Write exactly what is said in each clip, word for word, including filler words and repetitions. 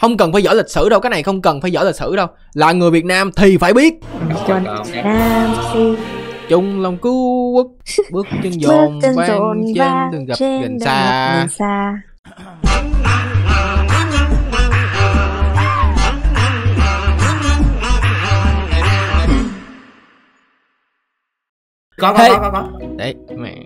Không cần phải giỏi lịch sử đâu, cái này không cần phải giỏi lịch sử đâu. Là người Việt Nam thì phải biết. Nam thì chung lòng cứu quốc, bước chân dồn vang trên đường gặp gần xa. xa. Có có Hey. có có có. Đấy mẹ.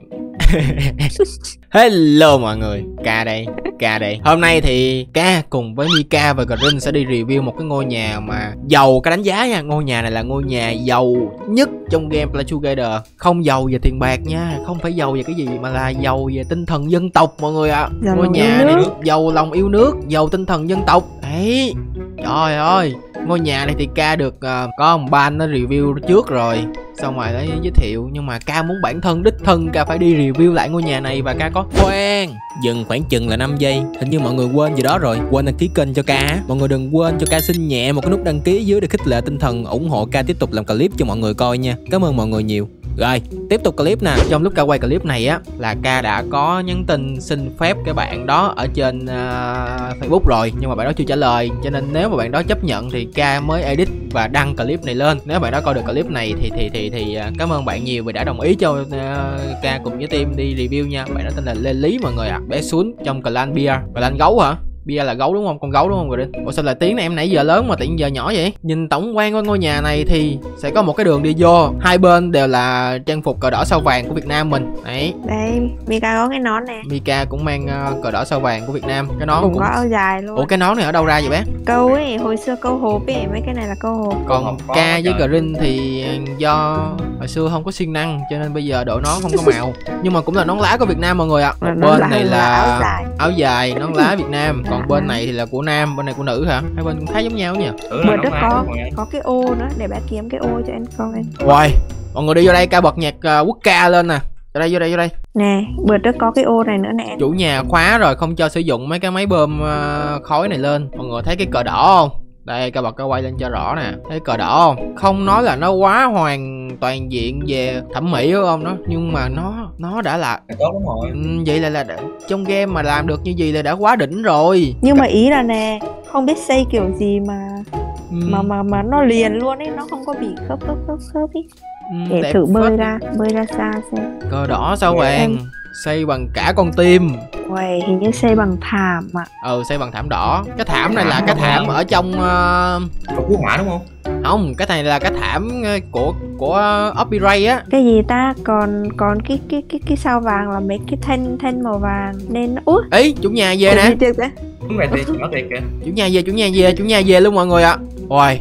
Hello mọi người, Ca đây, Ca đây. Hôm nay thì Ca cùng với Mika và Green sẽ đi review một cái ngôi nhà mà giàu cái đánh giá nha. Ngôi nhà này là ngôi nhà giàu nhất trong game Clash Together. Không giàu về tiền bạc nha, không phải giàu về cái gì mà là giàu về tinh thần dân tộc mọi người ạ. À. Ngôi nhà này giàu lòng yêu nước, giàu tinh thần dân tộc. Đấy. Trời ơi, ngôi nhà này thì Ca được uh, có một ban nó review trước rồi, xong rồi nó giới thiệu, nhưng mà Ca muốn bản thân đích thân Ca phải đi review lại ngôi nhà này và Ca có khoan. Dừng khoảng chừng là năm giây. Hình như mọi người quên gì đó rồi, quên đăng ký kênh cho Ca. Mọi người đừng quên cho Ca xin nhẹ một cái nút đăng ký dưới để khích lệ tinh thần ủng hộ Ca tiếp tục làm clip cho mọi người coi nha. Cảm ơn mọi người nhiều. Rồi, tiếp tục clip nè. Trong lúc Ca quay clip này á là Ca đã có nhắn tin xin phép cái bạn đó ở trên uh, Facebook rồi, nhưng mà bạn đó chưa trả lời, cho nên nếu mà bạn đó chấp nhận thì Ca mới edit và đăng clip này lên. Nếu bạn đó coi được clip này thì thì thì thì uh, cảm ơn bạn nhiều vì đã đồng ý cho uh, Ca cùng với team đi review nha. Bạn đó tên là Lê Lý mọi người ạ. À. Bé xuống trong clan bia, clan gấu hả? Bia là gấu đúng không? Con gấu đúng không rồi đi. Ủa sao lại tiếng này em nãy giờ lớn mà tiện giờ nhỏ vậy? Nhìn tổng quan của ngôi nhà này thì sẽ có một cái đường đi vô, hai bên đều là trang phục cờ đỏ sao vàng của Việt Nam mình. Đấy. Đây, Mika có cái nón nè. Mika cũng mang uh, cờ đỏ sao vàng của Việt Nam. Cái nón cũng, cũng có áo dài luôn. Ủa cái nón này ở đâu ra vậy bé? Câu ấy, hồi xưa câu hộp ấy, mấy cái này là câu hộp. Còn Ca với Green thì do hồi xưa không có siêng năng cho nên bây giờ đội nón không có màu. Nhưng mà cũng là nón lá của Việt Nam mọi người ạ. À. Bên này là áo dài, áo dài nón lá Việt Nam, còn bên này thì là của nam, bên này của nữ hả? Hai bên cũng khá giống nhau nhỉ? Bên đó có có cái ô nữa, để bà kiếm cái ô cho anh coi. Rồi, mọi người đi vô đây, Ca bật nhạc uh, quốc ca lên nè. Vô đây, vô đây, vô đây. Nè, bữa trước có cái ô này nữa nè. Chủ nhà khóa rồi, không cho sử dụng mấy cái máy bơm uh, khói này lên. Mọi người thấy cái cờ đỏ không? Đây, Ca bật cái quay lên cho rõ nè. Thấy cờ đỏ không? Không nói là nó quá hoàn toàn diện về thẩm mỹ đúng không? Nó nhưng mà nó nó đã là tốt lắm rồi. Ừ, vậy là là trong game mà làm được như gì là đã quá đỉnh rồi. Nhưng mà ý là nè, không biết xây kiểu gì mà ừ. mà mà mà nó liền luôn ấy, nó không có bị khớp khớp khớp khớp ấy. Ừ, để thử bơi ra, bơi ra xa xem. Cờ đỏ sao vàng, xây bằng cả con tim. Uầy, hình như xây bằng thảm ạ. À. Ừ, xây bằng thảm đỏ. Cái thảm này là cái thảm ở trong uh... Cứu hỏa đúng không? Không, cái này là cái thảm của của Opera á. Cái gì ta? Còn còn cái cái cái cái sao vàng là mấy cái thanh thanh màu vàng nên út. Ý, chủ nhà về nè. Đúng rồi, thiệt, nó thiệt kìa. Chủ nhà về, chủ nhà về, chủ nhà về luôn mọi người ạ. À. Rồi.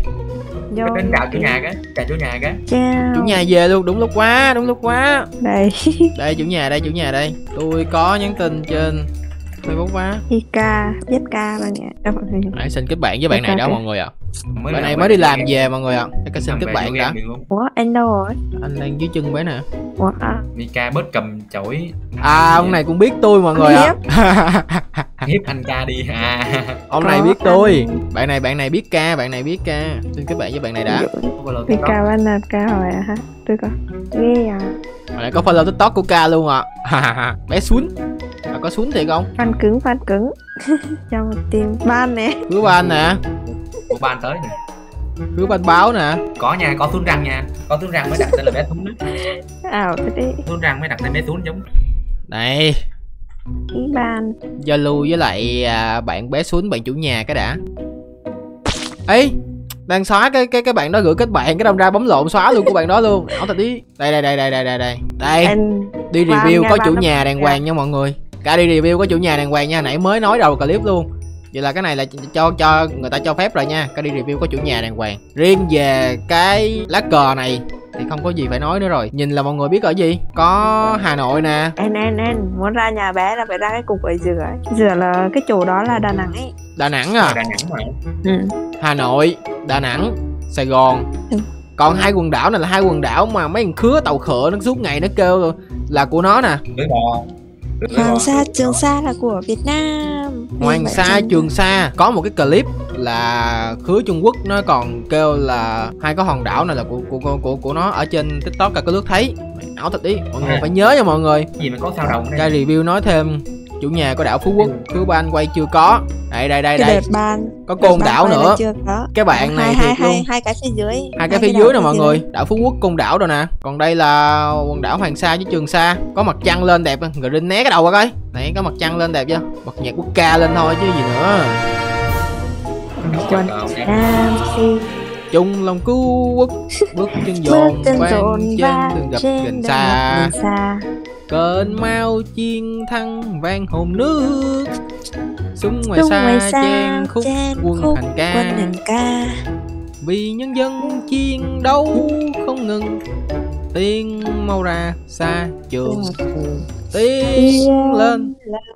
Đến chào chủ nhà cái, chào chủ nhà cái. Chào. Chủ nhà về luôn, đúng lúc quá, đúng lúc quá. Đây. Đây chủ nhà đây, chủ nhà đây. Tôi có nhắn tin trên Facebook quá. Ika, viết ca bạn nhỉ. Hãy xin kết bạn với bạn này đó mọi người ạ. À. Bạn này mới đi làm về mọi người ạ. À. Cái xin kết bạn đã. Ủa anh đâu rồi? Anh đang dưới chân bé nè. Ủa à? Mika bớt cầm chổi. À ông này cũng biết tôi mọi người ạ. À. Hiếp anh Ca đi à. Ông này biết tôi. Bạn này bạn này biết Ca, bạn này biết Ca. Xin kết bạn với bạn này đã. Mika bạn là Ca hỏi à hả? Tôi có. Ghê à. Bạn này có follow TikTok của Ca luôn ạ. À. Bé xuống. À, có xuống thiệt không? Fan cứng, fan cứng. Trong một team ban nè. Cứ ban nè. Của ban tới nè. Cứ ban báo nè. Có nha, có Tuấn Răng nha. Có Tuấn Răng mới đặt tên là bé Tuấn đó. Ảo thế đi. Tuấn Răng mới đặt tên bé Tuấn giống. Này. Ý ban. Giao lưu với lại à, bạn bé xuống, bạn chủ nhà cái đã. Ấy, đang xóa cái cái cái bạn đó gửi kết bạn, cái đâm ra bấm lộn xóa luôn của bạn đó luôn. Ảo thật đi. Đây đây đây đây đây đây đây. Đây. Anh... Đi review có chủ nhà đàng hoàng nha mọi người. Cả đi review có chủ nhà đàng hoàng nha, nãy mới nói đầu clip luôn. Vậy là cái này là cho cho người ta cho phép rồi nha. Cái đi review có chủ nhà đàng hoàng. Riêng về cái lá cờ này thì không có gì phải nói nữa rồi. Nhìn là mọi người biết ở gì. Có Hà Nội nè. Anh anh anh muốn ra nhà bé là phải ra cái cục ở Dừa ấy. Dừa là cái chỗ đó là Đà Nẵng ấy. Đà Nẵng à? Đà Nẵng mà. Ừ. Hà Nội, Đà Nẵng, Sài Gòn. Ừ. Còn hai quần đảo này là hai quần đảo mà mấy thằng khứa tàu khựa nó suốt ngày nó kêu là của nó nè. Hoàng Sa, Trường Sa là của Việt Nam. Hoàng Sa, Trường Sa. Có một cái clip là khứa Trung Quốc nó còn kêu là hai cái hòn đảo này là của của của của, của nó ở trên TikTok cả có lướt thấy. Ảo thật đi, mọi người à. Phải nhớ nha mọi người. Gì mà có sao đồng đây. Cái review nói thêm chủ nhà của đảo Phú Quốc. Thứ ba anh quay chưa có. Đây đây đây Cái đây. đợt ban Có côn đảo nữa. chưa có. Cái bạn này hai, thiệt hai, luôn. hai, hai cái phía dưới. Hai, hai cái phía dưới nè mọi người. Đảo Phú Quốc, côn đảo rồi nè. Còn đây là quần đảo Hoàng Sa với Trường Sa. Có mặt trăng lên đẹp. Green né cái đầu qua coi. Này có mặt trăng lên đẹp chưa? Bật nhạc quốc ca lên thôi chứ gì nữa. Chuẩn Nam Si Chung lòng cứu quốc, bước chân dồn vang trên thường gặp gần xa. Cơn mau chiến thắng vang hồn nước. Súng ngoài xa chen khúc quân hành ca. Vì nhân dân chiến đấu không ngừng. Tiến mau ra xa trường. Tiến lên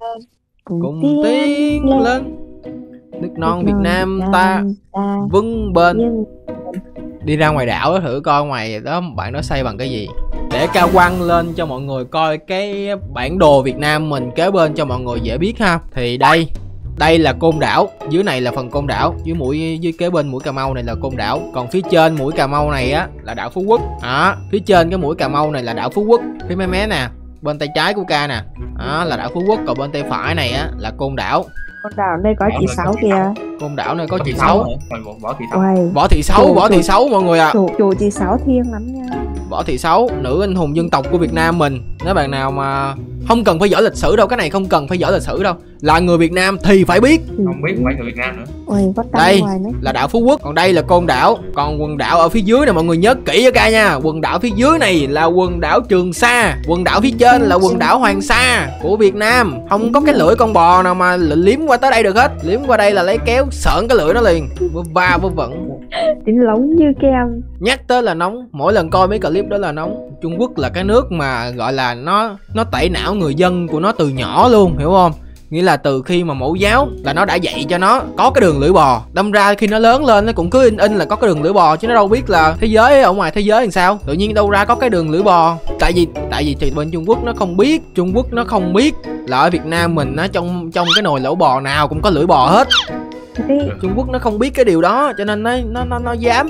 cùng tiến lên. Nước non Việt Nam ta vững bền. Đi ra ngoài đảo thử coi ngoài đó bạn nó xây bằng cái gì. Để Ca quăng lên cho mọi người coi cái bản đồ Việt Nam mình kế bên cho mọi người dễ biết ha. Thì đây, đây là côn đảo, dưới này là phần côn đảo, dưới mũi dưới kế bên mũi Cà Mau này là côn đảo. Còn phía trên mũi Cà Mau này á là đảo Phú Quốc. Đó, phía trên cái mũi Cà Mau này là đảo Phú Quốc. Phía mé mé nè, bên tay trái của Ca nè, đó là đảo Phú Quốc, còn bên tay phải này á là côn đảo. Con đảo đây có chị Sáu kìa. Côn đảo này có chị Sáu. Võ Thị Sáu. Võ Thị Sáu, Võ Thị Sáu mọi người ạ. Chủ, chủ chị Sáu thiêng lắm nha. Võ Thị Sáu, nữ anh hùng dân tộc của Việt Nam mình. Nếu bạn nào mà không cần phải giỏi lịch sử đâu, cái này không cần phải giỏi lịch sử đâu, là người Việt Nam thì phải biết. Không biết không phải người Việt Nam nữa. Ôi, đây là đảo Phú Quốc, còn đây là côn đảo. Còn quần đảo ở phía dưới này mọi người nhớ kỹ cho Ca nha. Quần đảo phía dưới này là quần đảo Trường Sa, quần đảo phía trên là quần đảo Hoàng Sa của Việt Nam. Không có cái lưỡi con bò nào mà liếm qua tới đây được hết. Liếm qua đây là lấy kéo sợn cái lưỡi nó liền, vơ va vơ vẩn. Tính lóng như kem. Nhắc tới là nóng, mỗi lần coi mấy clip đó là nóng. Trung Quốc là cái nước mà gọi là nó nó tẩy não người dân của nó từ nhỏ luôn, hiểu không? Nghĩa là từ khi mà mẫu giáo là nó đã dạy cho nó có cái đường lưỡi bò. Đâm ra khi nó lớn lên nó cũng cứ in in là có cái đường lưỡi bò, chứ nó đâu biết là thế giới ở ngoài thế giới làm sao. Tự nhiên đâu ra có cái đường lưỡi bò. Tại vì tại vì thì bên Trung Quốc nó không biết, Trung Quốc nó không biết là ở Việt Nam mình nó trong trong cái nồi lẩu bò nào cũng có lưỡi bò hết. Trung Quốc nó không biết cái điều đó, cho nên nó nó nó, nó dám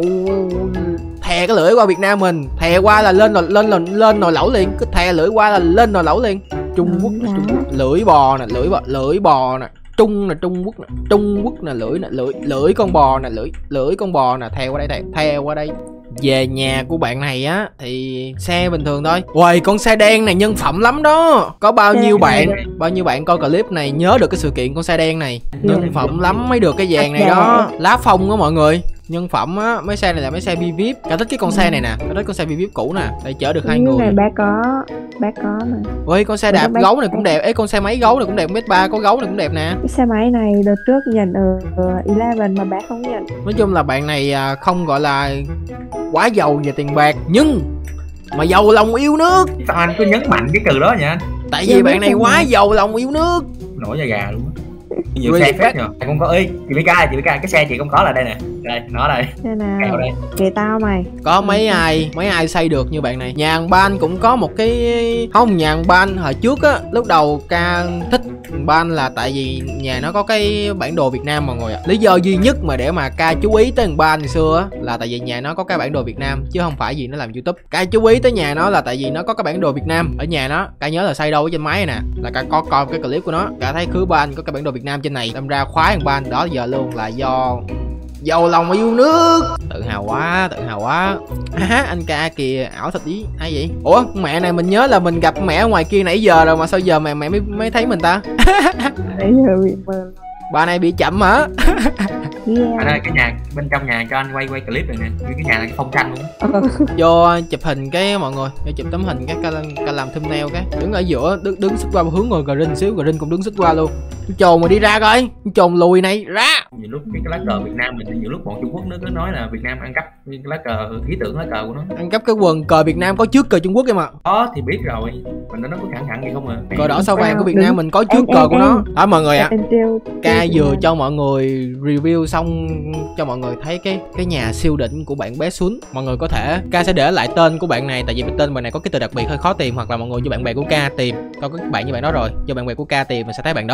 thè cái lưỡi qua Việt Nam mình, thè qua là lên lên lên lên nồi lẩu liền, cứ thè lưỡi qua là lên nồi lẩu liền. Trung Quốc là Trung Quốc, lưỡi bò nè, lưỡi bò, lưỡi bò nè, Trung là Trung Quốc nè, Trung Quốc là lưỡi nè, lưỡi lưỡi con bò nè, lưỡi lưỡi con bò nè, thè qua đây thè, thè qua đây. Về nhà của bạn này á thì xe bình thường thôi. Uầy, con xe đen này nhân phẩm lắm đó. Có bao nhiêu bạn bao nhiêu bạn coi clip này nhớ được cái sự kiện con xe đen này. Nhân phẩm lắm mới được cái vàng này đó. Lá phong á mọi người. Nhân phẩm á, mấy xe này là mấy xe bi víp. Cả thích cái con xe này nè, cả thích con xe bi víp cũ nè, để chở được hai người. Này bé có, bé có mà. Ôi con xe đạp gấu này cũng đẹp. Ấy con xe máy gấu này cũng đẹp, mét ba có gấu này cũng đẹp nè. Cái xe máy này đợt trước nhận ở Eleven mà bé không nhận. Nói chung là bạn này không gọi là quá giàu về tiền bạc, nhưng mà giàu lòng yêu nước. Sao anh cứ nhấn mạnh cái từ đó vậy anh? Tại vì bạn này quá giàu lòng yêu nước. Nổi da gà luôn á. Nhiều xe phết nhờ. Không có ơi, chị Vika, chị Vika, cái xe chị không có là đây nè. Đây, nó đây. Đây nào. Đây. Kể tao mày. Có mấy ai, mấy ai xây được như bạn này. Nhà hàng ban cũng có một cái không, nhà hàng ban hồi trước á, lúc đầu Ca thích ban là tại vì nhà nó có cái bản đồ Việt Nam mọi người ạ. Lý do duy nhất mà để mà Ca chú ý tới thằng ban ngày xưa á là tại vì nhà nó có cái bản đồ Việt Nam, chứ không phải vì nó làm YouTube. Ca chú ý tới nhà nó là tại vì nó có cái bản đồ Việt Nam ở nhà nó. Ca nhớ là xây đâu ở trên máy này nè, là Ca có coi cái clip của nó, Ca thấy khứ ban có cái bản đồ Việt Nam trên này, đâm ra khoái thằng ban đó giờ luôn, là do giàu lòng yêu nước. Tự hào quá, tự hào quá. À, anh Ca kìa, ảo thật ý hay vậy. Ủa mẹ này mình nhớ là mình gặp mẹ ở ngoài kia nãy giờ rồi mà sao giờ mẹ mẹ mới, mới thấy mình ta? Nãy giờ bị mờ. Bà này bị chậm hả? Yeah. Ở đây cái nhà bên trong nhà cho anh quay quay clip rồi nè, cái nhà là cái phong tranh luôn. Vô chụp hình cái mọi người, vô chụp tấm hình cái Ca, Ca làm thumbnail cái đứng ở giữa, đứng đứng xích qua một hướng rồi Green xíu, Green cũng đứng xích qua luôn. Chồn mà đi ra coi, chồn lùi này ra. Nhiều lúc cái lá cờ Việt Nam mình, nhiều lúc bọn Trung Quốc nó cứ nói là Việt Nam ăn cắp cái lá cờ, ý tưởng lá cờ của nó. Ăn cắp cái quần cờ Việt Nam có trước cờ Trung Quốc em mà. Đó thì biết rồi, mình nó có cẩn thận gì không à. Cờ đỏ sao vàng của Việt Nam mình có trước cờ của nó. Đó mọi người ạ. Ca vừa cho mọi người review xong cho mọi người thấy cái cái nhà siêu đỉnh của bạn bé Xuân. Mọi người có thể Ca sẽ để lại tên của bạn này, tại vì tên bạn này có cái từ đặc biệt hơi khó tìm, hoặc là mọi người cho bạn bè của Ca tìm coi có bạn như bạn đó rồi, cho bạn bè của Ca tìm mình sẽ thấy bạn đó. Đó,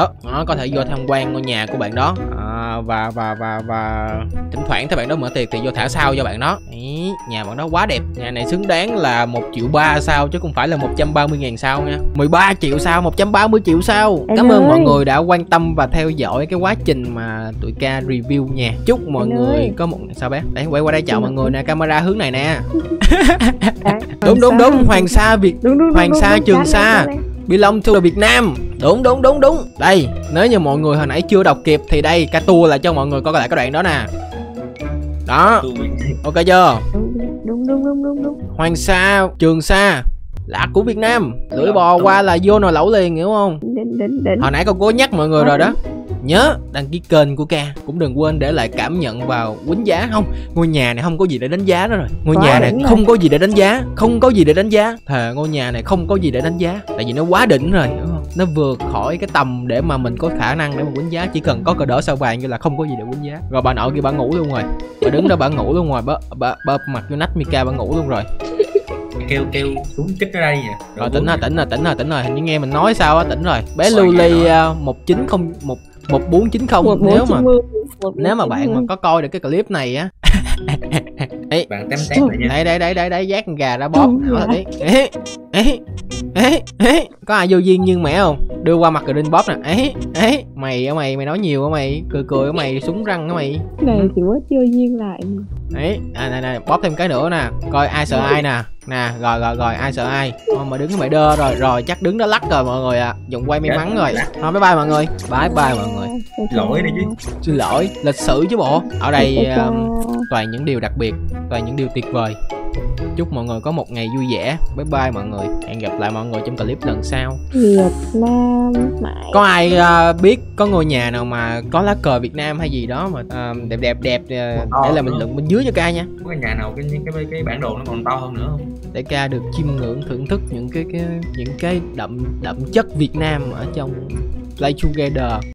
đó có thể vô tham quan ngôi nhà của bạn đó. à, và và và và thỉnh thoảng thấy bạn đó mở tiệc thì vô thả sao cho bạn đó. Ý, nhà bạn đó quá đẹp, nhà này xứng đáng là một triệu ba sao chứ không phải là một trăm ba mươi ngàn sao nha. Mười ba triệu sao, một trăm ba mươi triệu sao. Cảm ơn mọi người đã quan tâm và theo dõi cái quá trình mà tụi ca review nhà. Chúc mọi người có một sao bé đấy, quay qua đây chào mọi người nè, camera hướng này nè. Đúng đúng đúng, Hoàng Sa Việt, Hoàng Sa Trường Sa belong to Việt Nam. Đúng đúng đúng đúng. Đây, nếu như mọi người hồi nãy chưa đọc kịp thì đây, ca tua lại cho mọi người coi lại cái đoạn đó nè. Đó, ok chưa? Đúng đúng đúng đúng đúng. Hoàng Sa Trường Sa là của Việt Nam. Lưỡi bò qua là vô nồi lẩu liền, hiểu không? Đến đến đến. Hồi nãy con cố nhắc mọi người rồi đó. Nhớ đăng ký kênh của ca, cũng đừng quên để lại cảm nhận vào đánh giá. Không, ngôi nhà này không có gì để đánh giá đó rồi. Ngôi nhà này không có gì để đánh giá, không có gì để đánh giá. Thề ngôi nhà này không có gì để đánh giá, tại vì nó quá đỉnh rồi, đúng không? Nó vượt khỏi cái tầm để mà mình có khả năng để mà đánh giá. Chỉ cần có cờ đỏ sao vàng như là không có gì để đánh giá. Rồi bà nội kia bà ngủ luôn rồi, bà đứng đó bà ngủ luôn rồi, bà bà, bà mặt vô nách Mika bà ngủ luôn rồi. Kêu kêu xuống chích ở đây nè. Rồi tỉnh rồi, tỉnh rồi, tỉnh rồi, tỉnh rồi. Hình như nghe mình nói sao á, tỉnh rồi. Bé Luli một chín không một một bốn chín không. Nếu mà nếu mà bạn mà có coi được cái clip này á. Ê, bạn tém tém lại nha. Đây đây đây đây đây, dát con gà ra bóp. Hỏi tí. Ê, ê, ê, ê, có ai vô duyên như mẹ không? Đưa qua mặt green bóp nè. Ê, ê, mày á mày, mày nói nhiều á mày, cười cười á mày, súng răng á mày. Này chỉ mới vô duyên lại. Đấy, à, này này, bóp thêm cái nữa nè, coi ai sợ ai nè. Nè, rồi rồi rồi, ai sợ ai. Thôi mà đứng mày đơ rồi, rồi chắc đứng đó lắc rồi mọi người ạ. À. Dùng quay may mắn rồi. Thôi bye bye mọi người. Bye bye mọi người. Lỗi đi chứ. Xin lỗi, lịch sử chứ bộ. Ở đây um, toàn những điều đặc biệt, toàn những điều tuyệt vời. Chúc mọi người có một ngày vui vẻ. Bye bye mọi người. Hẹn gặp lại mọi người trong clip lần sau. Việt Nam mãi. Có ai uh, biết có ngôi nhà nào mà có lá cờ Việt Nam hay gì đó mà uh, đẹp đẹp đẹp uh, để là mình luận bên dưới cho ca nha. Có cái nhà nào cái cái cái bản đồ nó còn to hơn nữa không? Để ca được chiêm ngưỡng thưởng thức những cái cái những cái đậm đậm chất Việt Nam ở trong Play Together.